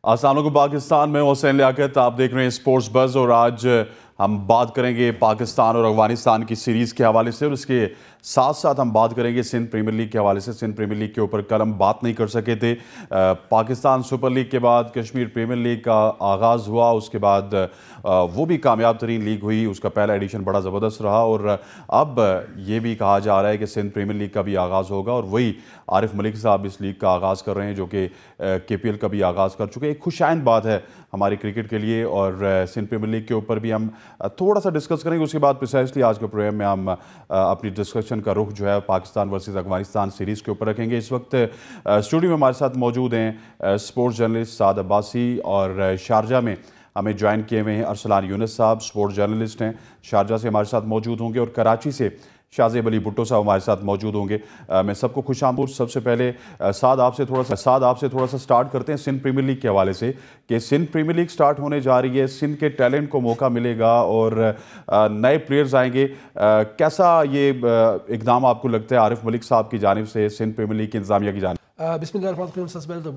अस्सलाम वालेकुम। पाकिस्तान में हुसैन लियाकत, आप देख रहे हैं स्पोर्ट्स बज़ और आज हम बात करेंगे पाकिस्तान और अफगानिस्तान की सीरीज़ के हवाले से और इसके साथ साथ हम बात करेंगे सिंध प्रीमियर लीग के हवाले से। सिंध प्रीमियर लीग के ऊपर कल हम बात नहीं कर सके थे। पाकिस्तान सुपर लीग के बाद कश्मीर प्रीमियर लीग का आगाज़ हुआ, उसके बाद वो भी कामयाब तरीन लीग हुई, उसका पहला एडिशन बड़ा ज़बरदस्त रहा और अब ये भी कहा जा रहा है कि सिंध प्रीमियर लीग का भी आगाज़ होगा और वही आरिफ मलिक साहब इस लीग का आगाज़ कर रहे हैं जो कि KPL का भी आगाज़ कर चुके हैं। एक खुशआइंद बात है हमारी क्रिकेट के लिए और सिंध प्रीमियर लीग के ऊपर भी हम थोड़ा सा डिस्कस करेंगे। उसके बाद प्रिसाइसली आज के प्रोग्राम में हम अपनी डिस्कशन का रुख जो है पाकिस्तान वर्सेस अफगानिस्तान सीरीज़ के ऊपर रखेंगे। इस वक्त स्टूडियो में हमारे साथ मौजूद हैं स्पोर्ट्स जर्नलिस्ट साद अब्बासी और शारजा में हमें ज्वाइन किए हुए हैं अरसलान यूनुस साहब, स्पोर्ट्स जर्नलिस्ट हैं, शारजा से हमारे साथ मौजूद होंगे और कराची से शाज़ेब अली भुट्टो साहब हमारे साथ मौजूद होंगे। मैं सबको खुशामदीद। सबसे पहले साद आपसे थोड़ा सा स्टार्ट करते हैं सिंध प्रीमियर लीग के हवाले से कि सिंध प्रीमियर लीग स्टार्ट होने जा रही है, सिंध के टैलेंट को मौका मिलेगा और नए प्लेयर्स आएंगे। कैसा ये इक़दाम आपको लगता है आरिफ मलिक साहब की जानिब से, सिंध प्रीमियर लीग की इंतज़ामिया की जानिब? बिस्मिल्लाहिर्रहमानिर्रहीम।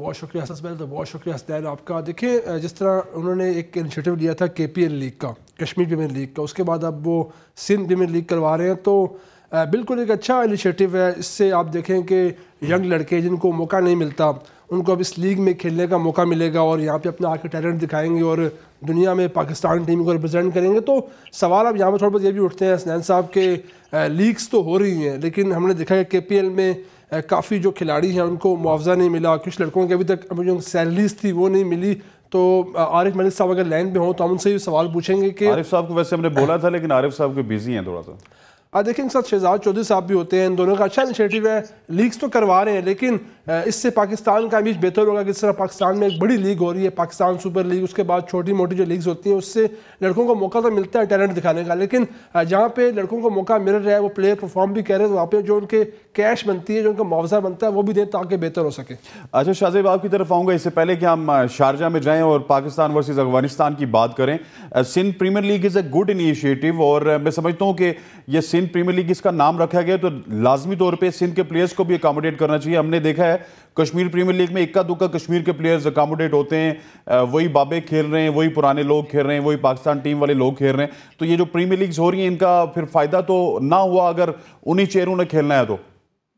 बहुत शुक्रिया हसनैन आपका। देखिए, जिस तरह उन्होंने एक इनिशिएटिव लिया था KPL लीग का, कश्मीर प्रीमियर लीग का, उसके बाद अब वो सिंध प्रीमियर लीग करवा रहे हैं, तो बिल्कुल एक अच्छा इनिशिएटिव है। इससे आप देखें कि यंग लड़के जिनको मौका नहीं मिलता उनको अब इस लीग में खेलने का मौका मिलेगा और यहाँ पे अपना आके टैलेंट दिखाएंगे और दुनिया में पाकिस्तान टीम को रिप्रेजेंट करेंगे। तो सवाल अब यहाँ पर थोड़ा बहुत ये भी उठते हैं हसनैन साहब के लीग्स तो हो रही हैं लेकिन हमने देखा है KPL में काफ़ी जो खिलाड़ी हैं उनको मुआवजा नहीं मिला, कुछ लड़कों की अभी तक जो सैलरीज थी वो नहीं मिली। तो आरिफ मलिक साहब अगर लाइन पे हों तो हम उनसे भी सवाल पूछेंगे कि आरिफ साहब को वैसे हमने बोला था लेकिन आरिफ साहब को बिजी हैं थोड़ा सा। देखिए, इनके साथ शहजाद चौधरी साहब भी होते हैं, इन दोनों का अच्छा इनिशिएटिव है। लीग्स तो करवा रहे हैं लेकिन इससे पाकिस्तान का इमेज बेहतर होगा। किस तरह पाकिस्तान में एक बड़ी लीग हो रही है, पाकिस्तान सुपर लीग, उसके बाद छोटी मोटी जो लीग्स होती हैं उससे लड़कों को मौका तो मिलता है टैलेंट दिखाने का, लेकिन जहाँ पे लड़कों को मौका मिल रहा है वो प्लेयर परफॉर्म भी कर रहे हैं, तो वहाँ पे जो उनके कैश बनती है, जो उनका मुआवजा बनता है वो भी दें ताकि बेहतर हो सके। अच्छा शाहजेब, आपकी तरफ आऊँगा। इससे पहले कि हम शारजा में जाएँ और पाकिस्तान वर्सेज अफगानिस्तान की बात करें, Sindh premier league is a good initiative और मैं समझता हूँ कि ये सिंध प्रीमियर लीग इसका नाम रखा गया तो लाजमी तौर पे सिंध के प्लेयर्स को भी अकोमोडेट करना चाहिए। हमने देखा है कश्मीर प्रीमियर लीग में इक्का दुक्का कश्मीर के प्लेयर्स अकोमोडेट होते हैं, वही बाबे खेल रहे हैं, वही पुराने लोग खेल रहे हैं, वही पाकिस्तान टीम वाले लोग खेल रहे हैं। तो ये जो प्रीमियर लीग्स हो रही हैं इनका फिर फायदा तो ना हुआ अगर उन्हीं चेहरों ने खेलना है तो।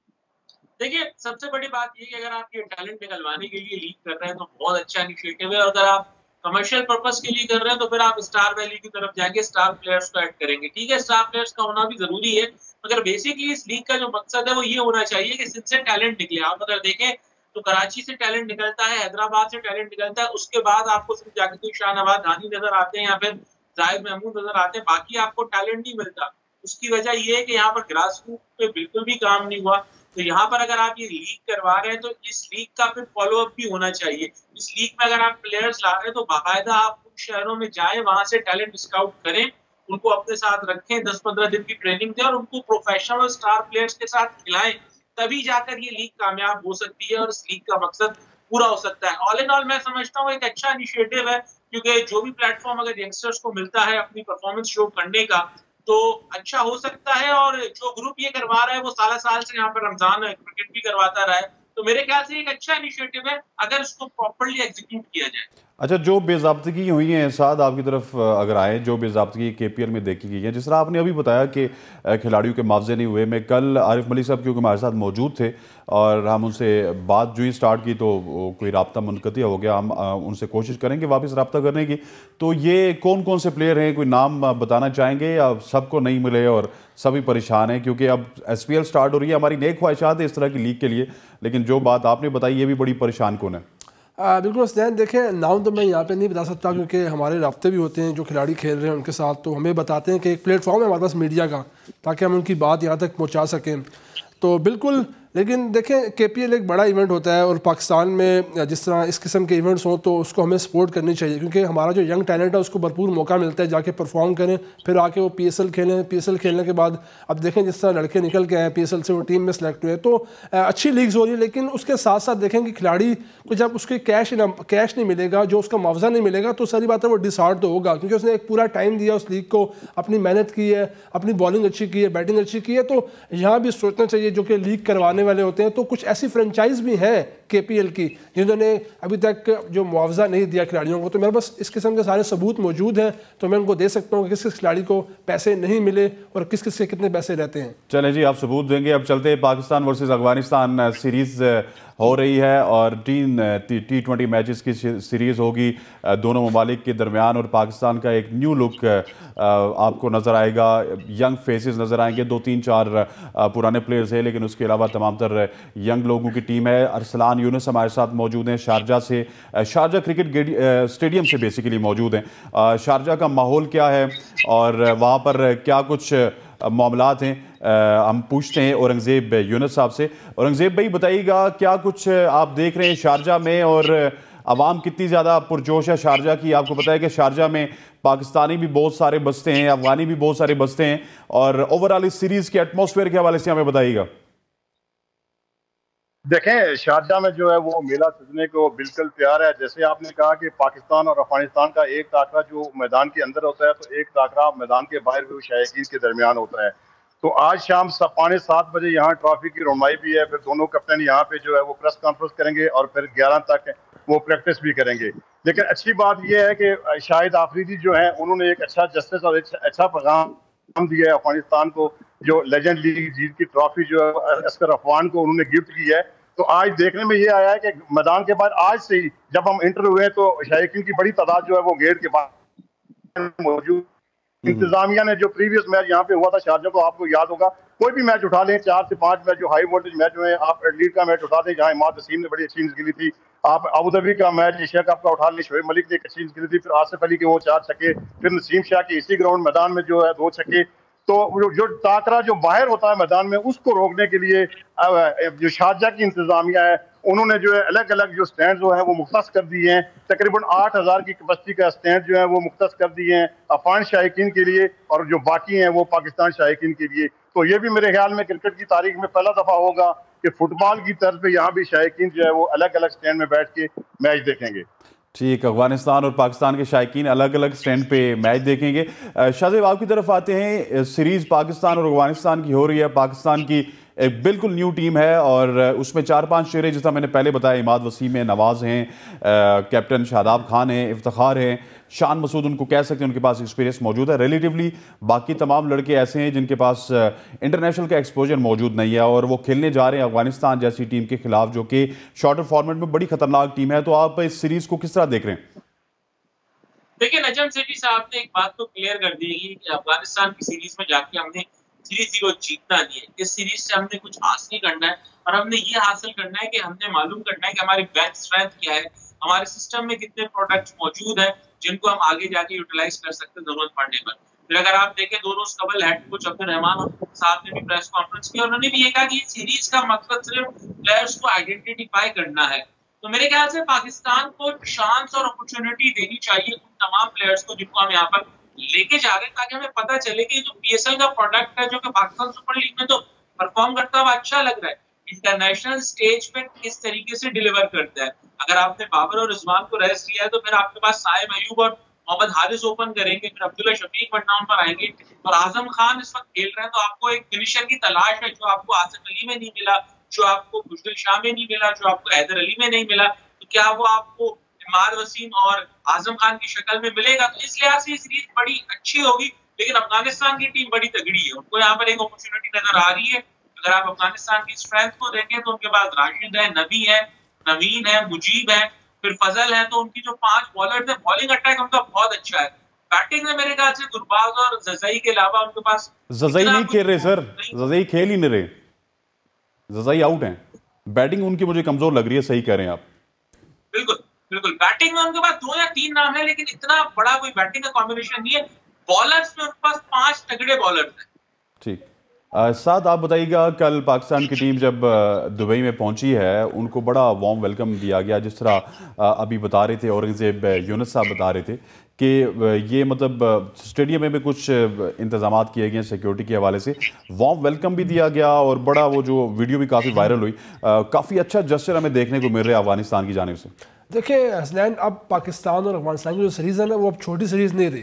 देखिए, सबसे बड़ी बात ये कि अगर आप ये टैलेंट निकलवाने के लिए लीग कर रहे हैं तो बहुत अच्छा इनिशिएटिव है। अगर आप कमर्शियल पर्पस के लिए कर रहे हैं तो फिर आप स्टार वैल्यू की तरफ जाएंगे, स्टार प्लेयर्स को ऐड करेंगे। ठीक है, स्टार प्लेयर्स का होना भी जरूरी है, मगर बेसिकली इस लीग का जो मकसद है वो ये होना चाहिए कि सिंध से टैलेंट निकले। आप अगर देखें तो कराची से टैलेंट निकलता है, हैदराबाद से टैलेंट निकलता है, उसके बाद आपको सिर्फ जाके कोई शाहनवाज धानी नजर आते हैं या फिर जाहिद महमूद नजर आते हैं, बाकी आपको टैलेंट नहीं मिलता। उसकी वजह ये है कि यहाँ पर ग्रास रूट पे बिल्कुल भी काम नहीं हुआ। तो यहाँ पर अगर आप ये लीग करवा रहे हैं तो इस लीग का फिर फॉलो अप भी होना चाहिए। इस लीग में अगर आप प्लेयर्स ला रहे हैं तो बाकायदा आप उन शहरों में जाएं, वहां से टैलेंट स्काउट करें, उनको अपने साथ रखें, 10-15 दिन की ट्रेनिंग दें और उनको प्रोफेशनल स्टार प्लेयर्स के साथ खिलाएं, तभी जाकर ये लीग कामयाब हो सकती है और इस लीग का मकसद पूरा हो सकता है। ऑल इन ऑल मैं समझता हूँ एक अच्छा इनिशिएटिव है, क्योंकि जो भी प्लेटफॉर्म अगर यंगस्टर्स को मिलता है अपनी परफॉर्मेंस शो करने का तो अच्छा हो सकता है। और जो ग्रुप ये करवा रहा है वो साल से यहाँ पर रमजान क्रिकेट भी करवाता रहा है, तो मेरे ख्याल से एक अच्छा इनिशिएटिव है अगर इसको प्रॉपर्ली एग्जीक्यूट किया जाए। अच्छा, जो बेज़ाब्तगी हुई हैं साद आपकी तरफ अगर आए, जो बेज़ाब्तगी KPL में देखी गई है, जिस तरह आपने अभी बताया कि खिलाड़ियों के मुआवजे नहीं हुए, मैं कल आरिफ मलिक साहब क्योंकि हमारे साथ मौजूद थे और हम उनसे बात जो ही स्टार्ट की तो कोई रब्ता मुनक़ती हो गया। हम उनसे कोशिश करेंगे वापस रब्ता करने की। तो ये कौन कौन से प्लेयर हैं, कोई नाम बताना चाहेंगे या सबको नहीं मिले और सभी परेशान हैं? क्योंकि अब SPL स्टार्ट हो रही है, हमारी नेक ख्वाहिशात है इस तरह की लीग के लिए, लेकिन जो बात आपने बताई ये भी बड़ी परेशान कौन है। बिल्कुल हसनैन, देखें नाम तो मैं यहाँ पे नहीं बता सकता क्योंकि हमारे राब्ते भी होते हैं जो खिलाड़ी खेल रहे हैं उनके साथ, तो हमें बताते हैं कि एक प्लेटफॉर्म है हमारे पास मीडिया का ताकि हम उनकी बात यहाँ तक पहुँचा सकें। तो बिल्कुल, लेकिन देखें KPL एक बड़ा इवेंट होता है और पाकिस्तान में जिस तरह इस किस्म के इवेंट्स हों तो उसको हमें सपोर्ट करनी चाहिए, क्योंकि हमारा जो यंग टैलेंट है उसको भरपूर मौका मिलता है जाके परफॉर्म करें, फिर आके वो PSL खेलें। PSL खेलने के बाद अब देखें जिस तरह लड़के निकल के आए PSL से, वो टीम में सेलेक्ट हुए, तो अच्छी लीग्स हो रही है। लेकिन उसके साथ साथ देखें कि खिलाड़ी को जब उसके कैश नहीं मिलेगा, जो उसका मुआवजा नहीं मिलेगा, तो सारी बात है वो डिसहार्ट तो होगा, क्योंकि उसने एक पूरा टाइम दिया उस लीग को, अपनी मेहनत की है, अपनी बॉलिंग अच्छी की है, बैटिंग अच्छी की है। तो यहाँ भी सोचना चाहिए जो कि लीग करवाने आने वाले होते हैं, तो कुछ ऐसी फ्रेंचाइज भी हैं KPL की जिन्होंने अभी तक जो मुआवजा नहीं दिया खिलाड़ियों को। तो मेरे पास इस किस्म के सारे सबूत मौजूद हैं, तो मैं उनको दे सकता हूँ कि किस किस खिलाड़ी को पैसे नहीं मिले और किस किस के कितने पैसे रहते हैं। चलें जी, आप सबूत देंगे। अब चलते हैं, पाकिस्तान वर्सेस अफगानिस्तान सीरीज़ हो रही है और T20 मैचेस की सीरीज़ होगी दोनों ममालिक के दरमियान, और पाकिस्तान का एक न्यू लुक आपको नज़र आएगा। यंग फेसेस नज़र आएंगे, 2-3-4 पुराने प्लेयर्स हैं, लेकिन उसके अलावा तमाम तर यंग लोगों की टीम है। अरसलान यूनुस हमारे साथ मौजूद हैं शारजा से, शारजा क्रिकेट स्टेडियम से बेसिकली मौजूद हैं। शारजा का माहौल क्या है और वहाँ पर क्या कुछ मामलात हैं, हम पूछते हैं औरंगज़ेब यूनुस साहब से। औरंगज़ेब भाई बताइएगा, क्या कुछ आप देख रहे हैं शारजा में, और आवाम कितनी ज़्यादा पुरजोश है शारजा की? आपको पता है कि शारजा में पाकिस्तानी भी बहुत सारे बसते हैं, अफगानी भी बहुत सारे बसते हैं, और ओवरऑल इस सीरीज़ के एटमॉस्फेयर के हवाले से हमें बताइएगा। देखें, शारजा में जो है वो मेला सजने को बिल्कुल तैयार है। जैसे आपने कहा कि पाकिस्तान और अफगानिस्तान का एक टाकरा जो मैदान के अंदर होता है, तो एक टाकरा मैदान के बाहर भी शायकीन के दरमियान होता है। तो आज शाम 7:15 बजे यहाँ ट्रॉफी की रोमाई भी है। फिर दोनों कैप्टन यहाँ पे जो है वो प्रेस कॉन्फ्रेंस करेंगे और फिर 11 तक वो प्रैक्टिस भी करेंगे। लेकिन अच्छी बात यह है कि शाहिद आफरीदी जो है उन्होंने एक अच्छा जस्टिस और अच्छा पैगाम दिया है अफगानिस्तान को, जो लेजेंड लीग जीत की ट्रॉफी जो है अस्कर अफगान को उन्होंने गिफ्ट की है। तो आज देखने में ये आया है कि मैदान के बाद आज से ही जब हम इंटर हुए तो शायकीन की बड़ी तादाद जो है वो गेट के बाद मौजूद। इंतजामिया ने जो प्रीवियस मैच यहाँ पे हुआ था शारजा, को आपको याद होगा, कोई भी मैच उठा लें 4 से 5 मैच जो हाई वोल्टेज मैच हुए, आप लीग का मैच उठा दें जहाँ इमाद वसीम ने बड़ी अच्छी इनिंग्स खेली थी, आप अबूधाबी का मैच एशिया कप का उठा लें, शोएब मलिक ने एक अच्छी इनिंग्स खेली थी, फिर आसिफ अली के वो 4 छक्के, फिर नसीम शाह के इसी ग्राउंड मैदान में जो है 2 छक्के। तो जो टाकरा जो बाहर होता है मैदान में, उसको रोकने के लिए जो शारजा की इंतजामिया है उन्होंने जो है अलग अलग जो स्टैंड जो है वो मुख्तस कर दिए हैं। तकरीबन 8000 की कैपेसिटी का स्टैंड जो है वो मुख्तस कर दिए हैं अफगान शायकीन के लिए, और जो बाकी हैं वो पाकिस्तान शायकीन के लिए। तो ये भी मेरे ख्याल में क्रिकेट की तारीख में पहला दफा होगा कि फुटबॉल की तर्ज पे यहाँ भी शायकीन जो है वो अलग अलग स्टैंड में बैठ के मैच देखेंगे। ठीक, अफगानिस्तान और पाकिस्तान के शायकीन अलग अलग स्टैंड पे मैच देखेंगे। शाहजेब आपकी तरफ आते हैं, सीरीज़ पाकिस्तान और अफगानिस्तान की हो रही है। पाकिस्तान की एक बिल्कुल न्यू टीम है और उसमें 4-5 चेहरे, जैसा मैंने पहले बताया, इमाद वसीम है, नवाज़ हैं, कैप्टन शादाब खान हैं, इफ्तिखार हैं, शान मसूद उनको कह सकते हैं, उनके पास एक्सपीरियंस मौजूद है रिलेटिवली। बाकी तमाम लड़के ऐसे हैं जिनके पास इंटरनेशनल का एक्सपोजर मौजूद नहीं है, और वो खेलने जा रहे हैं अफगानिस्तान जैसी टीम के खिलाफ, जो कि शॉर्टर फॉर्मेट में बड़ी खतरनाक टीम है। तो आप इस सीरीज़ को किस तरह देख रहे हैं? देखिए, नजम सेठी साहब ने एक बात तो क्लियर कर दी है कि अफगानिस्तान की सीरीज में जाके हमने सीरीज को जीतना नहीं है। इस सीरीज से हमने कुछ हासिल करना है, और हमने ये हासिल करना है कि हमने मालूम करना है कि हमारी बेंच स्ट्रेंथ क्या है, हमारे सिस्टम में कितने प्रोडक्ट्स मौजूद हैं जिनको हम आगे जाके यूटिलाइज कर सकते हैं जरूरत पड़ने पर। फिर अगर आप देखें, दोनों कबल हेड कोच अब्दुल रहमान साहब ने भी प्रेस कॉन्फ्रेंस की, उन्होंने भी ये कहा कि सीरीज का मकसद सिर्फ प्लेयर्स को आइडेंटिफाई करना है। तो मेरे ख्याल से पाकिस्तान को चांस और अपॉर्चुनिटी देनी चाहिए उन तमाम प्लेयर्स को जिनको हम यहाँ पर लेके जा रहे हैं, ताकि हमें पता चले कि जो PSL का प्रोडक्ट है, जो कि पाकिस्तान सुपर लीग में तो परफॉर्म करता हुआ अच्छा लग रहा है, इंटरनेशनल स्टेज पे किस तरीके से डिलीवर करता है। अगर आपने बाबर और रिजवान को रेस्ट किया है, तो फिर आपके पास साइम अयूब और मोहम्मद हारिस ओपन करेंगे, फिर अब्दुल्ला शफीक वन डाउन पर आएंगे, और आजम खान इस वक्त खेल रहे हैं। तो आपको एक फिनिशर की तलाश है, जो आपको आसिफ अली में नहीं मिला, जो आपको बुजदिल शाह में नहीं मिला, जो आपको हैदर अली में नहीं मिला, तो क्या वो आपको इमाद वसीम और आजम खान की शक्ल में मिलेगा? तो इस लिहाज से सीरीज बड़ी अच्छी होगी। लेकिन अफगानिस्तान की टीम बड़ी तगड़ी है, उनको यहाँ पर एक अपॉर्चुनिटी नजर आ रही है। अगर आप अफगानिस्तान की स्ट्रेंथ को देखें तो उनके पास राशिद है, नबी है, नवीन है, मुजीब है, फिर फजल है। तो उनकी जो 5 बॉलर है, बॉलिंग अटैक उनका बहुत अच्छा है। बैटिंग में मेरे ख्याल से गुरबाज और जज़ई के अलावा उनके पास जज़ई नहीं खेल रहे सर, जज़ई खेल ही नहीं रहे, जज़ई आउट हैं। बैटिंग उनकी मुझे कमजोर लग रही है, सही कह रहे हैं आप। बिल्कुल बिल्कुल, बैटिंग में उनके पास 2 या 3 नाम है, लेकिन इतना बड़ा कोई बैटिंग का कॉम्बिनेशन नहीं है। बॉलर्स में उनके पास 5 तगड़े बॉलर्स हैं। ठीक, साथ आप बताइएगा, कल पाकिस्तान की टीम जब दुबई में पहुंची है, उनको बड़ा वार्म वेलकम दिया गया, जिस तरह अभी बता रहे थे औरंगज़ेब यूनुस साहब बता रहे थे कि ये मतलब स्टेडियम में भी कुछ इंतजाम किए गए सिक्योरिटी के हवाले से, वार्म वेलकम भी दिया गया, और बड़ा वो जो वीडियो भी काफ़ी वायरल हुई, काफ़ी अच्छा जस्चर हमें देखने को मिल रहा है अफगानिस्तान की जानिब से। देखिए हसनैन, अब पाकिस्तान और अफगानिस्तान की जो सीरीज़ है ना, वो अब छोटी सीरीज़ नहीं रही,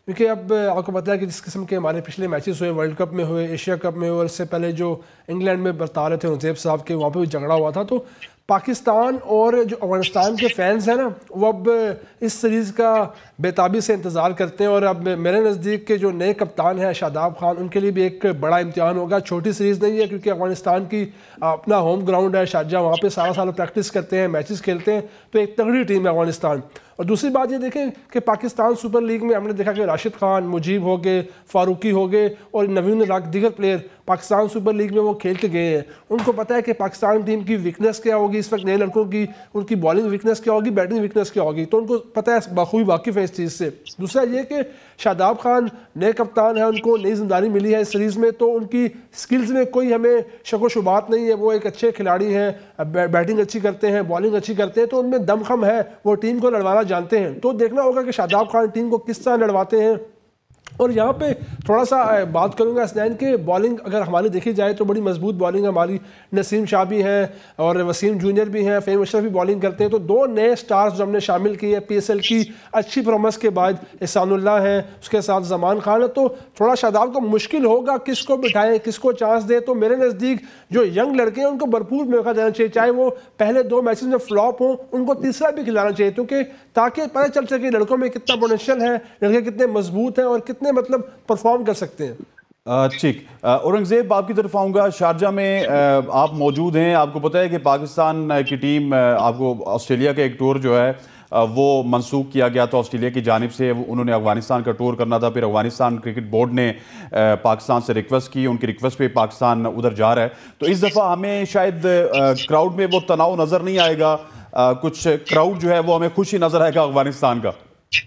क्योंकि अब आपको पता है कि जिस किस्म के हमारे पिछले मैचेस हुए, वर्ल्ड कप में हुए, एशिया कप में हुए, और इससे पहले जो इंग्लैंड में बता रहे थे उनसेब साहब के, वहाँ पे भी झगड़ा हुआ था। तो पाकिस्तान और जो अफगानिस्तान के फैंस हैं ना, वो अब इस सीरीज़ का बेताबी से इंतज़ार करते हैं। और अब मेरे नज़दीक के जो नए कप्तान हैं शादाब खान, उनके लिए भी एक बड़ा इम्तिहान होगा। छोटी सीरीज़ नहीं है, क्योंकि अफगानिस्तान की अपना होम ग्राउंड है शारजाह, वहाँ पे सारा साल प्रैक्टिस करते हैं, मैचेस खेलते हैं, तो एक तगड़ी टीम है अफगानिस्तान। और दूसरी बात ये देखें कि पाकिस्तान सुपर लीग में हमने देखा कि राशिद खान, मुजीब हो गए, फारूकी हो गए और नवीन लाख दीगर प्लेयर पाकिस्तान सुपर लीग में वो खेल के गए हैं। उनको पता है कि पाकिस्तान टीम की वीकनेस क्या होगी, इस वक्त नए लड़कों की उनकी बॉलिंग वीकनेस क्या होगी, बैटिंग वीकनेस क्या होगी, तो उनको पता है, बखूबी वाकिफ़ है इस चीज़ से। दूसरा ये कि शादाब खान नए कप्तान हैं, उनको नई जिम्मेदारी मिली है इस सीरीज़ में, तो उनकी स्किल्स में कोई हमें शक व शुबात नहीं है। वो एक अच्छे खिलाड़ी हैं, बैटिंग अच्छी करते हैं, बॉलिंग अच्छी करते हैं, तो उनमें दमखम है, वो टीम को लड़वाना जानते हैं। तो देखना होगा कि शादाब खान टीम को किस तरह लड़वाते हैं। और यहाँ पे थोड़ा सा बात करूँगा हसनैन के, बॉलिंग अगर हमारी देखी जाए तो बड़ी मजबूत बॉलिंग है हमारी। नसीम शाह भी हैं और वसीम जूनियर भी हैं, फ़हीम अशरफ भी बॉलिंग करते हैं। तो दो नए स्टार्स जो हमने शामिल किए हैं PSL की अच्छी परफॉर्मेंस के बाद, एहसानुल्लाह हैं, उसके साथ जमान खान है। तो थोड़ा शादाब को मुश्किल होगा किसको बिठाएं, किसको चांस दें। तो मेरे नज़दीक जो यंग लड़के हैं उनको भरपूर मौका देना चाहिए, चाहे वो पहले 2 मैचेस में फ्लॉप हों, उनको तीसरा भी खिलाना चाहिए, क्योंकि ताकि पता चल सके लड़कों में कितना पोटेंशियल है, लड़के कितने मजबूत हैं और कितने मतलब परफॉर्म कर सकते हैं। ठीक, औरंगजेब आपकी तरफ आऊँगा। शारजा में आप मौजूद हैं, आपको पता है कि पाकिस्तान की टीम, आपको ऑस्ट्रेलिया का एक टूर जो है वो मंसूख किया गया था ऑस्ट्रेलिया की जानिब से। उन्होंने अफगानिस्तान का टूर करना था, फिर अफगानिस्तान क्रिकेट बोर्ड ने पाकिस्तान से रिक्वेस्ट की, उनकी रिक्वेस्ट पे पाकिस्तान उधर जा रहा है। तो इस दफ़ा हमें शायद क्राउड में वो तनाव नज़र नहीं आएगा, कुछ क्राउड जो है वो हमें खुश ही नज़र आएगा अफगानिस्तान का।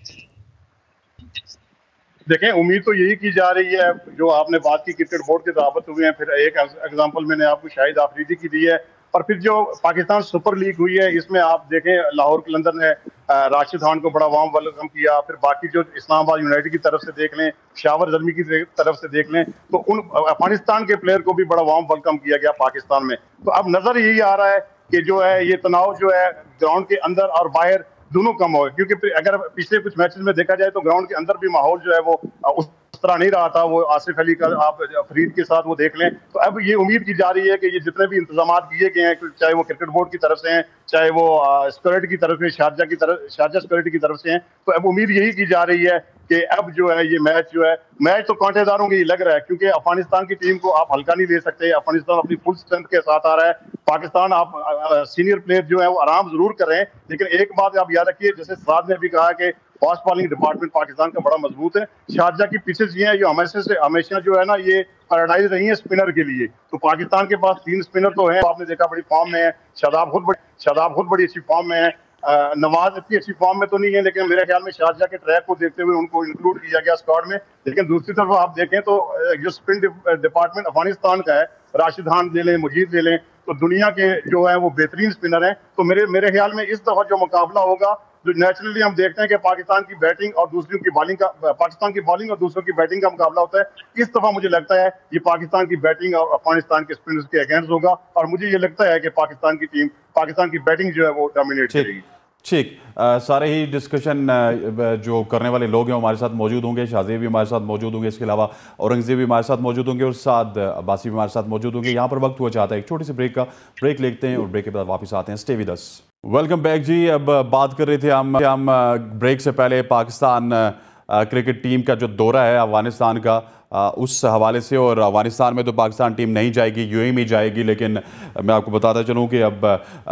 देखें, उम्मीद तो यही की जा रही है, जो आपने बात की क्रिकेट बोर्ड के दावत हुए हैं, फिर एक एग्जांपल मैंने आपको शाहिद आफरीदी की दी है, और फिर जो पाकिस्तान सुपर लीग हुई है, इसमें आप देखें लाहौर कलंदर ने राशिद खान को बड़ा वार्म वेलकम किया। फिर बाकी जो इस्लामाबाद यूनाइटेड की तरफ से देख लें, शावर जल्मी की तरफ से देख लें, तो उन अफगानिस्तान के प्लेयर को भी बड़ा वार्म वेलकम किया गया पाकिस्तान में। तो अब नजर यही आ रहा है कि जो है ये तनाव जो है ग्राउंड के अंदर और बाहर दोनों कम हो, क्योंकि अगर पिछले कुछ मैचेस में देखा जाए तो ग्राउंड के अंदर भी माहौल जो है वो उस तरह नहीं रहा था। वो आसिफ अली का आप फरीद के साथ वो देख लें, तो अब ये उम्मीद की जा रही है कि ये जितने भी इंतजाम किए गए हैं, चाहे वो क्रिकेट बोर्ड की तरफ से हैं, चाहे वो सिक्योरिटी की तरफ से, शारजा सिक्योरिटी की तरफ से हैं, तो अब उम्मीद यही की जा रही है कि अब जो है ये मैच तो कांटेदारों की लग रहा है, क्योंकि अफगानिस्तान की टीम को आप हल्का नहीं ले सकते। अफगानिस्तान अपनी फुल स्ट्रेंथ के साथ आ रहा है। पाकिस्तान आप सीनियर प्लेयर जो है वो आराम जरूर कर रहे हैं, लेकिन एक बात आप याद रखिए, जैसे साद ने भी कहा कि फास्ट बॉलिंग डिपार्टमेंट पाकिस्तान का बड़ा मजबूत है। शारजा की पिचेस ये हैं जो हमेशा जो है ना ये पैराडाइज रही है स्पिनर के लिए। तो पाकिस्तान के पास 3 स्पिनर तो हैं, आपने देखा बड़ी फॉर्म में है। शादाब खुद बड़ी अच्छी फॉर्म में है। नवाज इतनी अच्छी फॉर्म में तो नहीं है, लेकिन मेरे ख्याल में शारजा के ट्रैक को देखते हुए उनको इंक्लूड किया गया स्क्वाड में। लेकिन दूसरी तरफ आप देखें तो जो स्पिन डिपार्टमेंट अफगानिस्तान का है, राशिद खान ले लें, मुजीब ले लें, तो दुनिया के जो है वो बेहतरीन स्पिनर हैं। तो मेरे ख्याल में इस दफा जो मुकाबला होगा, जो नेचुरली हम देखते हैं कि पाकिस्तान की बैटिंग और दूसरों की बॉलिंग का, पाकिस्तान की बॉलिंग और दूसरों की बैटिंग का मुकाबला होता है। इस दफा मुझे लगता है ये पाकिस्तान की बैटिंग और अफगानिस्तान के स्पिनर्स के अगेंस्ट होगा, और मुझे ये लगता है कि पाकिस्तान की टीम, पाकिस्तान की बैटिंग जो है वो डोमिनेट करेगी। ठीक, सारे ही डिस्कशन जो करने वाले लोग हैं हमारे साथ मौजूद होंगे। शाहजेब भी हमारे साथ मौजूद होंगे, इसके अलावा औरंगजेब भी हमारे साथ मौजूद होंगे और साद अब्बासी भी हमारे साथ मौजूद होंगे। यहाँ पर वक्त हुआ चाहता है एक छोटी सी ब्रेक लेते हैं और ब्रेक के बाद वापस आते हैं। Stay with us. Welcome back जी। अब बात कर रहे थे हम ब्रेक से पहले पाकिस्तान क्रिकेट टीम का जो दौरा है अफगानिस्तान का, उस हवाले से। और अफगानिस्तान में तो पाकिस्तान टीम नहीं जाएगी, यूएई में जाएगी, लेकिन मैं आपको बताता चलूँ कि अब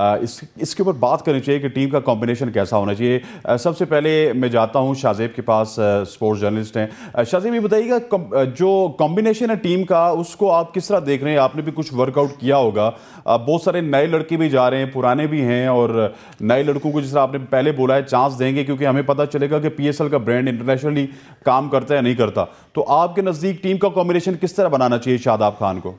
इसके ऊपर बात करनी चाहिए कि टीम का कॉम्बिनेशन कैसा होना चाहिए। सबसे पहले मैं जाता हूँ शाहजेब के पास, स्पोर्ट्स जर्नलिस्ट हैं। शाहजेब, ये बताइएगा जो कॉम्बिनेशन है टीम का, उसको आप किस तरह देख रहे हैं? आपने भी कुछ वर्कआउट किया होगा, बहुत सारे नए लड़के भी जा रहे हैं, पुराने भी हैं, और नए लड़कों को जिस तरह आपने पहले बोला है चांस देंगे, क्योंकि हमें पता चलेगा कि PSL का ब्रांड इंटरनेशनली काम करता है नहीं करता। तो आपके नज़दीक टीम का कॉम्बिनेशन किस तरह बनाना चाहिए शादाब खान को?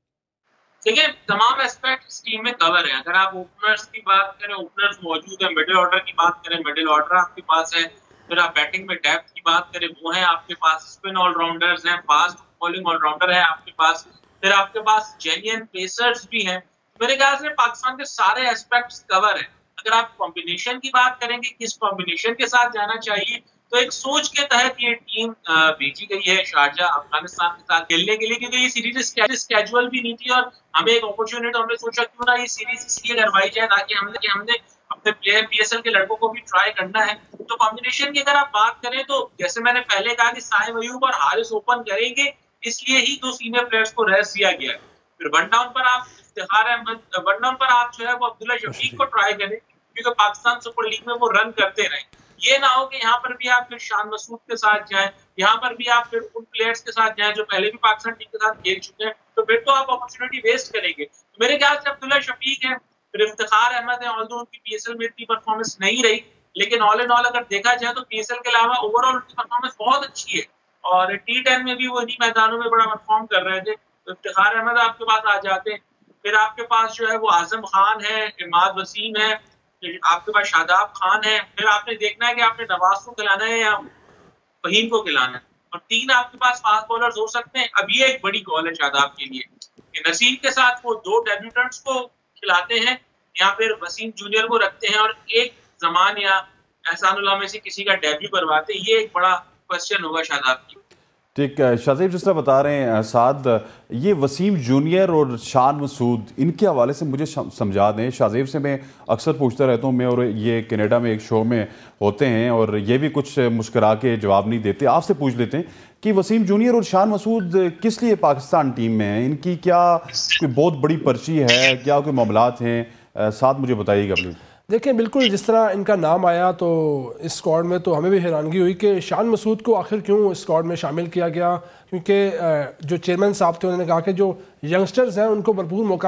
देखिए, तमाम एस्पेक्ट इस टीम में कवर है। अगर आप ओपनर्स की बात करें, ओपनर्स मौजूद है। मिडिल ऑर्डर की बात करें, मिडिल ऑर्डर आपके पास है। फिर आप बैटिंग में डेप्थ की बात करें, वो है आपके पास। स्पिन ऑलराउंडर्स हैं, फास्ट बॉलिंग ऑलराउंडर है आपके पास। फिर आपके पास जेन्युइन पेसर्स भी हैं। मेरे ख्याल से पाकिस्तान के सारे एस्पेक्ट्स कवर है। अगर आप कॉम्बिनेशन की बात करेंगे, किस कॉम्बिनेशन के साथ जाना चाहिए, तो एक सोच के तहत ये टीम भेजी गई है शारजा अफगानिस्तान के साथ खेलने के लिए, क्योंकि ये सीरीज कैजुअल भी नहीं थी और हमें एक अपॉर्चुनिटी, हमने सोचा क्यों ना ये सीरीज इसलिए करवाई जाए ताकि हमने अपने प्लेयर पीएसएल के लड़कों को भी ट्राई करना है। तो कॉम्बिनेशन की अगर आप बात करें तो जैसे मैंने पहले कहा कि साइम अयूब और हारिस ओपन करेंगे, इसलिए ही 2 सीनियर प्लेयर्स को रेस्ट दिया गया है। फिर वन डाउन पर आप इफ्तिखार अहमद, वन डाउन पर आप जो है वो अब्दुल्ला शफीक को ट्राई करें, क्योंकि पाकिस्तान सुपर लीग में वो रन करते रहे। ये ना हो कि यहाँ पर भी आप फिर शान मसूद के साथ जाएं, यहाँ पर भी आप फिर उन प्लेयर्स के साथ जाएं जो पहले भी पाकिस्तान टीम के साथ खेल चुके हैं, तो फिर तो आप अपॉर्चुनिटी वेस्ट करेंगे। तो मेरे ख्याल से अब्दुल्ला शफीक है, फिर इफ्तिखार अहमद है, ऑल्दो उनकी पीएसएल में इतनी परफॉर्मेंस नहीं रही, लेकिन ऑल इन ऑल अगर देखा जाए तो पीएसएल के अलावा ओवरऑल उनकी परफॉर्मेंस बहुत अच्छी है और T10 में भी वो इन्हीं मैदानों में बड़ा परफॉर्म कर रहे थे। तो इफ्तिखार अहमद आपके पास आ जाते हैं, फिर आपके पास जो है वो आजम खान है, इमाद वसीम है, आपके पास शादाब खान है, फिर आपने देखना है कि आपने नवाज को खिलाना है या फहीम को खिलाना है, और 3 आपके पास फास्ट बॉलर्स हो सकते हैं। अब ये एक बड़ी कॉल है शादाब के लिए कि नसीम के साथ वो 2 डेब्यूटेंट्स को खिलाते हैं या फिर वसीम जूनियर को रखते हैं और एक जमान या एहसानुल्लाह में से किसी का डेब्यू करवाते हैं। ये एक बड़ा क्वेश्चन होगा शादाब की। ठीक है शाहजेब, जिस तरह बता रहे हैं साद, ये वसीम जूनियर और शान मसूद, इनके हवाले से मुझे समझा दें। शाहजेब से मैं अक्सर पूछता रहता हूँ, मैं और ये कनाडा में एक शो में होते हैं और ये भी कुछ मुस्करा के जवाब नहीं देते। आपसे पूछ लेते हैं कि वसीम जूनियर और शान मसूद किस लिए पाकिस्तान टीम में हैं? इनकी क्या कोई बहुत बड़ी पर्ची है, क्या कोई मामलात हैं? साथ मुझे बताइएगा प्लीज़। देखिए, बिल्कुल जिस तरह इनका नाम आया तो इस स्क्वाड में तो हमें भी हैरानगी हुई कि शान मसूद को आखिर क्यों इस स्क्वाड में शामिल किया गया, क्योंकि जो चेयरमैन साहब थे उन्होंने कहा कि जो यंगस्टर्स हैं उनको भरपूर मौका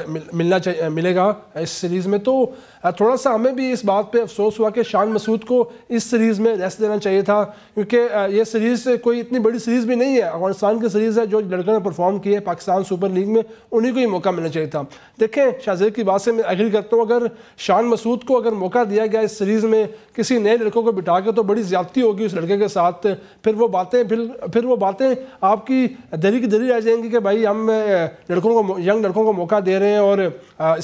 मिलेगा इस सीरीज़ में। तो थोड़ा सा हमें भी इस बात पे अफसोस हुआ कि शान मसूद को इस सीरीज़ में रेस्ट देना चाहिए था, क्योंकि ये सीरीज़ कोई इतनी बड़ी सीरीज़ भी नहीं है, अफगानिस्तान की सीरीज़ है। जो लड़कों ने परफॉर्म किया है पाकिस्तान सुपर लीग में, उन्हीं को ही मौका मिलना चाहिए था। देखें, शाहजेब की बात से मैं एग्री करता हूँ, अगर शान मसूद को अगर मौका दिया गया इस सीरीज़ में किसी नए लड़कों को बिठा के, तो बड़ी ज़्यादती होगी उस लड़के के साथ। फिर वो बातें आपकी दरी की दरी रह जाएंगी कि भाई हम यंग लड़कों को मौका दे रहे हैं। और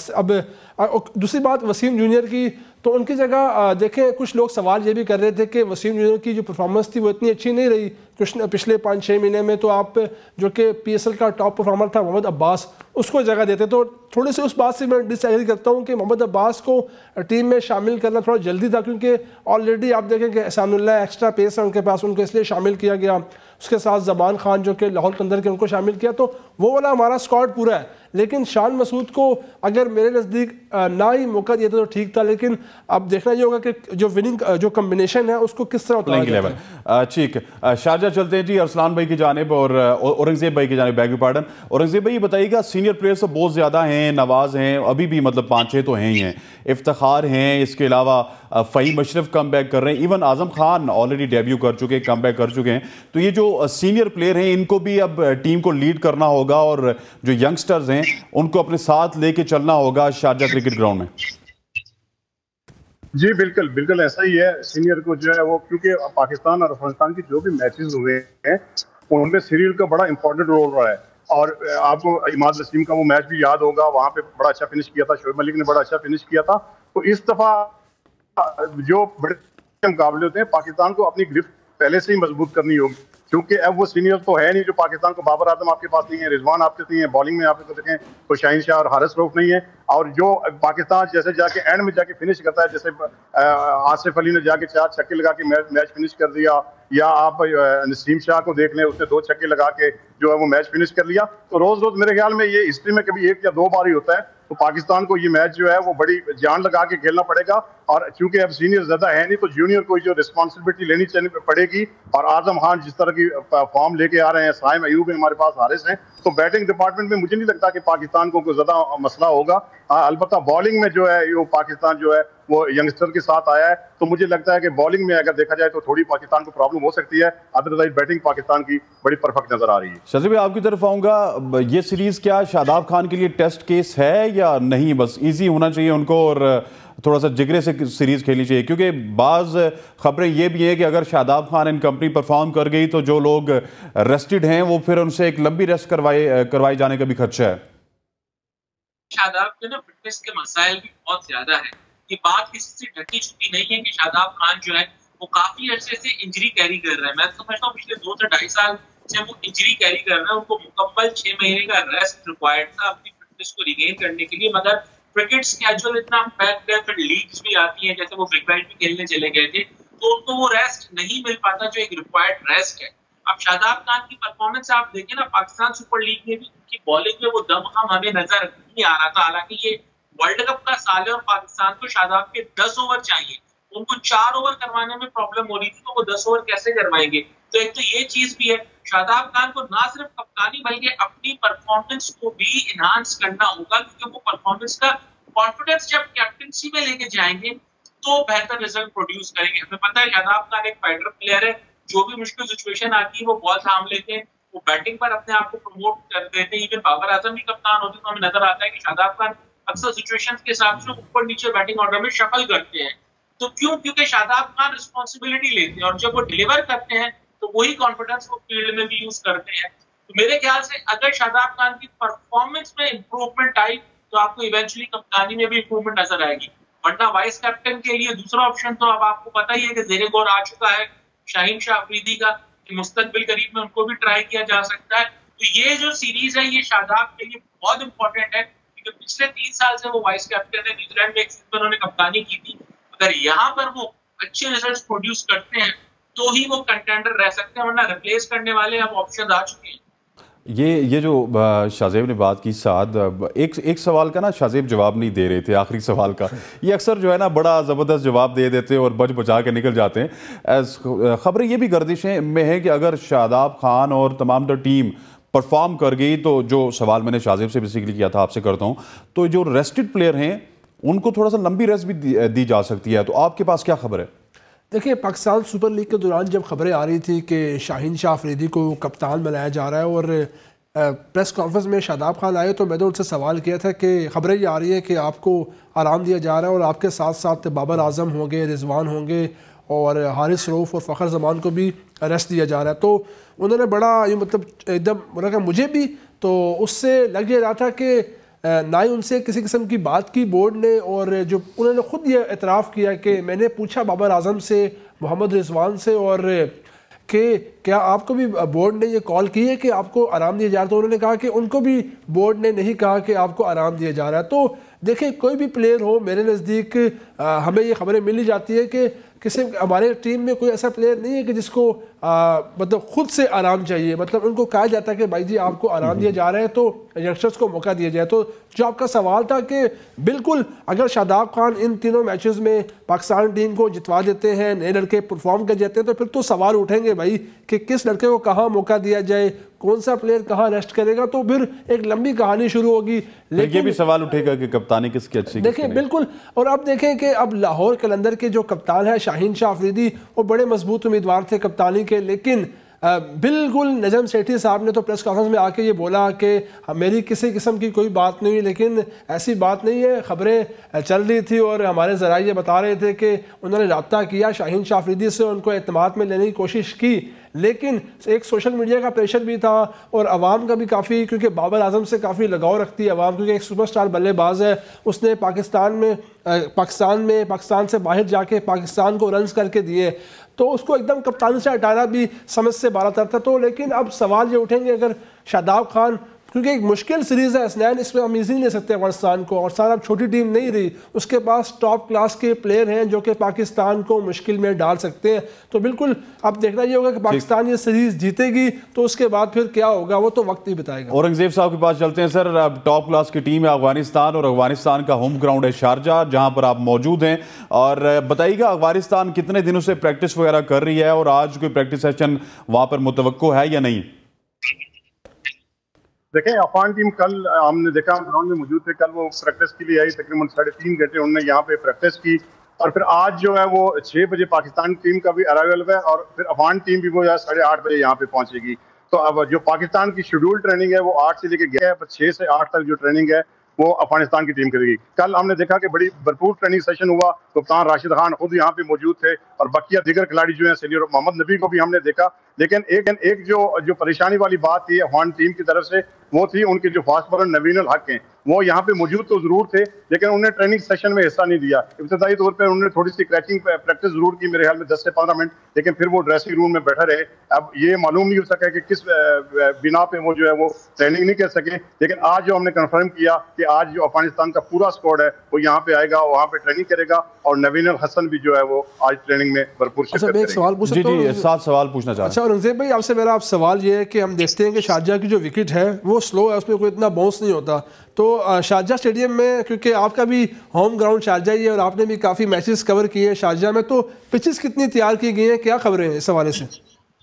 अब दूसरी बात वसीम जूनियर की, तो उनकी जगह देखें, कुछ लोग सवाल ये भी कर रहे थे कि वसीम जूनियर की जो परफॉर्मेंस थी वो इतनी अच्छी नहीं रही पिछले 5-6 महीने में। तो आप जो कि पीएसएल का टॉप परफॉर्मर था मोहम्मद अब्बास, उसको जगह देते। तो थोड़ी सी उस बात से मैं डिसएग्री करता हूँ कि मोहम्मद अब्बास को टीम में शामिल करना थोड़ा जल्दी था, क्योंकि ऑलरेडी आप देखें कि एहसानुल्लाह एक्स्ट्रा पेस है उनके पास, उनको इसलिए शामिल किया गया। उसके साथ जबान खान जो कि लाहौर के अंदर के, उनको शामिल किया। तो वो वाला हमारा स्क्वाड पूरा है। लेकिन शान मसूद को अगर मेरे नज़दीक ना ही मौका दिया तो ठीक था, लेकिन अब देखना ये होगा कि जो विनिंग जो कम्बिनेशन है उसको किस तरह उतारा जाता है। ठीक, शारजा चलते हैं जी अरसलान भाई की जानिब और औरंगजेब भाई की जानिब। बैग पार्डन औरंगजेब भाई, बताइएगा, सीनियर प्लेयर्स तो बहुत ज़्यादा हैं, नवाज हैं, अभी भी मतलब 5-6 तो हैं ही हैं, इफ्तिखार हैं, इसके अलावा फ़हीम अशरफ कम बैक कर रहे हैं, even Azam Khan already debut कर चुके हैं, कम बैक कर चुके हैं। तो ये जो सीनियर प्लेयर हैं इनको भी अब टीम को लीड करना होगा और जो यंगस्टर्स हैं उनको अपने साथ लेके चलना होगा शारजा क्रिकेट ग्राउंड में। जी बिल्कुल बिल्कुल ऐसा ही है। सीनियर को जो है वो, क्योंकि पाकिस्तान और अफगानिस्तान की जो भी मैचेस हुए हैं उनमें सीरियल का बड़ा इंपॉर्टेंट रोल रहा है। और आपको इमाद वसीम का वो मैच भी याद होगा, वहां पे बड़ा अच्छा फिनिश किया था, शोएब मलिक ने बड़ा अच्छा फिनिश किया था। तो इस दफा जो बड़े मुकाबले होते हैं, पाकिस्तान को अपनी गिरफ्त पहले से ही मजबूत करनी होगी, क्योंकि अब वो सीनियर तो है नहीं जो पाकिस्तान को, बाबर आजम आपके पास नहीं है, रिजवान आपके नहीं है, बॉलिंग में आपको देखें तो शाहीन शाह और हारिस रऊफ नहीं है। और जो पाकिस्तान जैसे जाके एंड में जाके फिनिश करता है, जैसे आसिफ अली ने जाके 4 छक्के लगा के मैच फिनिश कर दिया, या आप नसीम शाह को देख लें, उसने 2 छक्के लगा के जो है वो मैच फिनिश कर लिया। तो रोज रोज मेरे ख्याल में ये हिस्ट्री में कभी 1 या 2 बार ही होता है। तो पाकिस्तान को ये मैच जो है वो बड़ी जान लगा के खेलना पड़ेगा। और चूंकि अब सीनियर ज्यादा है नहीं, तो जूनियर को जो रिस्पॉन्सिबिलिटी लेनी पड़ेगी। और आजम खान जिस तरह की फॉर्म लेके आ रहे हैं, साइम अयूब है हमारे पास, हारिस हैं, तो बैटिंग डिपार्टमेंट में मुझे नहीं लगता कि पाकिस्तान को कोई ज्यादा मसला होगा। अलबत्ता बॉलिंग में जो है वो पाकिस्तान जो है वो यंगस्टर के साथ आया है, तो मुझे लगता है कि बॉलिंग में अगर देखा जाए तो थोड़ी पाकिस्तान को प्रॉब्लम हो सकती है। अदरवाइज बैटिंग पाकिस्तान की बड़ी परफेक्ट नजर आ रही है। शाहजेब भाई, आपकी तरफ आऊंगा, ये सीरीज क्या शादाब खान के लिए टेस्ट केस है या नहीं? बस इजी होना चाहिए उनको और थोड़ा सा जिगरे से सीरीज खेलनी चाहिए, क्योंकि बाज खबरें ये भी हैं कि अगर शादाब खान इन कंपनी परफॉर्म कर गई तो जो लोग रेस्टेड हैं वो फिर उनसे एक लंबी रेस्ट करवाए जाने का भी खर्चा है। शादाब के ना फिटनेस के मसाइल भी बहुत ज्यादा है, ये बात किसी से ढकी छुपी नहीं है कि शादाब खान जो है वो काफी अरसे से इंजरी कैरी कर रहे हैं। मैं समझता हूँ पिछले 2 से 2.5 साल से वो इंजरी कैरी कर रहे हैं। उनको मुकम्मल 6 महीने का रेस्ट रिक्वायर्ड था अपनी फिटनेस को रिगेन करने के लिए, मगर क्रिकेट स्केड्यूल इतना पैक्ड है, फिर लीग्स भी आती हैं, जैसे वो बिग बैश भी खेलने चले गए थे, तो उनको वो रेस्ट नहीं मिल पाता जो एक रिक्वायर्ड रेस्ट है। अब शादाब खान की परफॉर्मेंस आप देखें ना, पाकिस्तान सुपर लीग में भी उनकी बॉलिंग में वो दमखम हमें नजर नहीं आ रहा था। हालांकि ये वर्ल्ड कप का साल है और पाकिस्तान को शादाब के 10 ओवर चाहिए, उनको 4 ओवर करवाने में प्रॉब्लम हो रही थी, तो वो 10 ओवर कैसे करवाएंगे? तो एक तो ये चीज भी है, शादाब खान को ना सिर्फ कप्तानी बल्कि अपनी परफॉर्मेंस को भी इनहांस करना होगा, क्योंकि वो परफॉर्मेंस का कॉन्फिडेंस जब कैप्टनसी में लेके जाएंगे तो बेहतर रिजल्ट प्रोड्यूस करेंगे। हमें पता है शादाब खान एक फाइटर प्लेयर है, जो भी मुश्किल सिचुएशन आती है वो बॉल थाम लेते हैं, वो बैटिंग पर अपने आप को प्रमोट कर देते हैं। इवन बाबर आजम भी कप्तान होते तो हमें नजर आता है कि शादाब खान अक्सर सिचुएशन के हिसाब से ऊपर नीचे बैटिंग ऑर्डर में शफल करते हैं। तो क्यों? क्योंकि शादाब खान रिस्पॉन्सिबिलिटी लेते हैं और जब वो डिलीवर करते हैं तो वही कॉन्फिडेंस वो फील्ड में भी यूज करते हैं। तो मेरे ख्याल से अगर शादाब खान की परफॉर्मेंस में इंप्रूवमेंट आई तो आपको इवेंचुअली कप्तानी में भी इंप्रूवमेंट नजर आएगी, वरना वाइस कैप्टन के लिए दूसरा ऑप्शन तो अब आपको पता ही है कि ज़ेरे गौर आ चुका है शाहीन शाह अफरीदी का, कि मुस्तकबिल करीब में उनको भी ट्राई किया जा सकता है। तो ये जो सीरीज है ये शादाब के लिए बहुत इंपॉर्टेंट है, क्योंकि पिछले 3 साल से वो वाइस कैप्टन है, न्यूजीलैंड में एक सीजन उन्होंने कप्तानी की थी। अगर यहाँ पर वो अच्छे रिजल्ट प्रोड्यूस करते हैं तो ही वो कंटेंडर रह सकते हैं, वरना रिप्लेस करने वाले अब ऑप्शन आ चुके हैं। ये जो शाहजेब ने बात की साथ, एक सवाल का ना शाहजेब जवाब नहीं दे रहे थे, आखिरी सवाल का। ये अक्सर जो है ना बड़ा ज़बरदस्त जवाब दे देते हैं और बच बचा के निकल जाते हैं। खबरें ये भी गर्दिशें में है कि अगर शादाब खान और तमाम द टीम परफॉर्म कर गई तो, जो सवाल मैंने शाहजेब से बेसिकली किया था आपसे करता हूँ, तो जो रेस्टेड प्लेयर हैं उनको थोड़ा सा लंबी रेस्ट भी दी जा सकती है। तो आपके पास क्या खबर है? देखिए, पाकिस्तान सुपर लीग के दौरान जब खबरें आ रही थी कि शाहीन शाह अफरीदी को कप्तान बनाया जा रहा है और प्रेस कॉन्फ्रेंस में शादाब खान आए, तो मैंने उनसे सवाल किया था कि खबरें ये आ रही है कि आपको आराम दिया जा रहा है और आपके साथ साथ बाबर आजम होंगे, रिजवान होंगे और हारिस रऊफ और फ़खर जमान को भी रेस्ट दिया जा रहा है। तो उन्होंने बड़ा ये मतलब एकदम बोला, मुझे भी तो उससे लग रहा था कि ना ही उनसे किसी किस्म की बात की बोर्ड ने, और जो उन्होंने ख़ुद ये एतराफ़ किया कि मैंने पूछा बाबर आजम से, मोहम्मद रिजवान से, और कि क्या आपको भी बोर्ड ने ये कॉल की है कि आपको आराम दिया जा रहा है? तो उन्होंने कहा कि उनको भी बोर्ड ने नहीं कहा कि आपको आराम दिया जा रहा है। तो देखिए, कोई भी प्लेयर हो, मेरे नज़दीक हमें ये खबरें मिल ही जाती है कि किसी हमारे टीम में कोई ऐसा प्लेयर नहीं है कि जिसको मतलब खुद से आराम चाहिए। मतलब उनको कहा जाता है कि भाई जी आपको आराम दिया जा रहा है तो यंगस्टर्स को मौका दिया जाए। तो जो आपका सवाल था कि बिल्कुल अगर शादाब खान इन तीनों मैचेस में पाकिस्तान टीम को जितवा देते हैं, नए लड़के परफॉर्म कर जाते हैं, तो फिर तो सवाल उठेंगे भाई कि किस लड़के को कहाँ मौका दिया जाए, कौन सा प्लेयर कहाँ रेस्ट करेगा, तो फिर एक लंबी कहानी शुरू होगी। लेकिन ये भी सवाल उठेगा कि कप्तानी किसकी अच्छी, देखिए बिल्कुल। और अब देखें कि अब लाहौर कलंदर के जो कप्तान है शाहीन शाह अफरीदी, वो बड़े मजबूत उम्मीदवार थे कप्तानी के, लेकिन बिल्कुल नजम सेठी साहब ने तो प्रेस कॉन्फ्रेंस में आके ये बोला कि मेरी किसी किस्म की कोई बात नहीं, लेकिन ऐसी बात नहीं है, खबरें चल रही थी और हमारे ज़राए ये बता रहे थे कि उन्होंने रब्ता किया शाहीन शाह अफरीदी से, उनको एतमाद में लेने की कोशिश की, लेकिन एक सोशल मीडिया का प्रेशर भी था और आवाम का भी काफ़ी, क्योंकि बाबर आजम से काफ़ी लगाव रखती है आवाम, क्योंकि एक सुपरस्टार बल्लेबाज है, उसने पाकिस्तान से बाहर जाके पाकिस्तान को रन्स करके दिए, तो उसको एकदम कप्तानी से हटाना भी समझ से बाहर था। तो लेकिन अब सवाल ये उठेंगे, अगर शादाब खान, क्योंकि एक मुश्किल सीरीज़ है हसनैन, इसमें हम इजी नहीं ले सकते अफगानिस्तान को, और सारा अब छोटी टीम नहीं रही, उसके पास टॉप क्लास के प्लेयर हैं जो कि पाकिस्तान को मुश्किल में डाल सकते हैं। तो बिल्कुल अब देखना ये होगा कि पाकिस्तान ये सीरीज़ जीतेगी तो उसके बाद फिर क्या होगा, वो तो वक्त ही बताएगा। औरंगजेब साहब के पास चलते हैं। सर, अब टॉप क्लास की टीम है अफगानिस्तान और अफगानिस्तान का होम ग्राउंड है शारजा, जहां पर आप मौजूद हैं, और बताइएगा अफगानिस्तान कितने दिनों से प्रैक्टिस वगैरह कर रही है और आज कोई प्रैक्टिस सेशन वहां पर मुतवक्को है या नहीं? देखें, अफगान टीम कल हमने देखा, हम ग्राउंड में मौजूद थे, कल वो प्रैक्टिस के लिए आई, तकरीबन 3.5 घंटे उन्होंने यहाँ पे प्रैक्टिस की, और फिर आज जो है वो 6 बजे पाकिस्तान टीम का भी अराइवल है और फिर अफगान टीम भी वो 8:30 बजे यहाँ पे पहुंचेगी। तो अब जो पाकिस्तान की शेड्यूल ट्रेनिंग है वो 8 से लेके गया है, 6 से 8 तक जो ट्रेनिंग है वो अफगानिस्तान की टीम करेगी। कल हमने देखा कि बड़ी भरपूर ट्रेनिंग सेशन हुआ, कप्तान राशिद खान खुद यहाँ पे मौजूद थे और बकिया दीगर खिलाड़ी जो हैं, सीनियर मोहम्मद नबी को भी हमने देखा। लेकिन एक जो परेशानी वाली बात थी अफगान टीम की तरफ से, वो थी उनके जो फास्ट बॉलर नवीन उल हक हैं, वो यहाँ पे मौजूद तो जरूर थे, लेकिन उन्होंने ट्रेनिंग सेशन में हिस्सा नहीं दिया। इब्तदाई तौर पर उन्होंने थोड़ी सी क्रैचिंग प्रैक्टिस जरूर की, मेरे ख्याल में 10 से 15 मिनट, लेकिन फिर वो ड्रेसिंग रूम में बैठा रहे। अब ये मालूम नहीं हो सका कि किस बिना पे वो जो है वो ट्रेनिंग नहीं कर सके, लेकिन आज जो हमने कंफर्म किया कि आज जो अफगानिस्तान का पूरा स्क्वाड है वो यहाँ पे आएगा, वहाँ पे ट्रेनिंग करेगा, और नवीन अल हसन भी जो है वो आज ट्रेनिंग में भरपूर शिरकत करेंगे। एक सवाल पूछ सकता हूं? 7 सवाल पूछना चाह रहा हूं। अच्छा औरंगजेब भाई, आपसे मेरा सवाल ये है कि हम देखते हैं कि शारजाह की जो विकेट है वो स्लो है, उसमें कोई इतना बाउंस नहीं होता, तो शारजाह स्टेडियम में, क्योंकि आपका भी होम ग्राउंड शारजाह ही है और आपने भी काफ़ी मैचेस कवर किए हैं शारजाह में, तो पिचेस कितनी तैयार की गई हैं, क्या खबरें हैं इस हवाले से?